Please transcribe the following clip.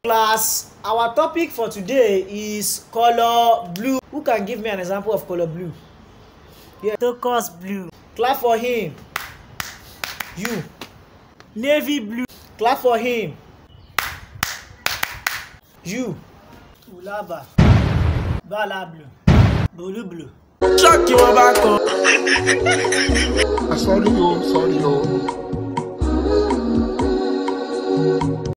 Class, our topic for today is color blue. Who can give me an example of color blue? Yeah, turquoise blue. Clap for him. You. Navy blue. Clap for him. You. Ulaba. Bala blue. Blue blue. Chuck you back up. Sorry, oh.